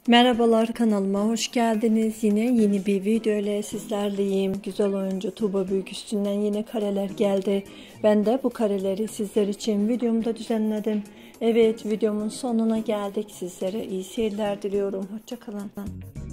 Merhabalar, kanalıma hoş geldiniz. Yine yeni bir video ile sizlerleyim. Güzel oyuncu Tuğba Büyüküstün'den yine kareler geldi. Ben de bu kareleri sizler için videomda düzenledim. Evet, videomun sonuna geldik. Sizlere iyi seyirler diliyorum. Hoşça kalın.